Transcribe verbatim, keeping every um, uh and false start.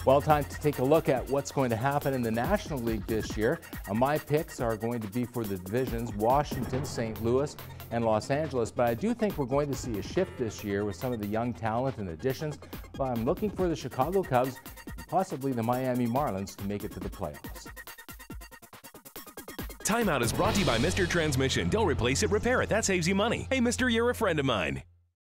Well, time to take a look at what's going to happen in the National League this year. Uh, my picks are going to be for the divisions Washington, Saint Louis, and Los Angeles, but I do think we're going to see a shift this year with some of the young talent and additions. Well, I'm looking for the Chicago Cubs and possibly the Miami Marlins to make it to the playoffs. Timeout is brought to you by Mister Transmission. Don't replace it, repair it. That saves you money. Hey, Mister, you're a friend of mine.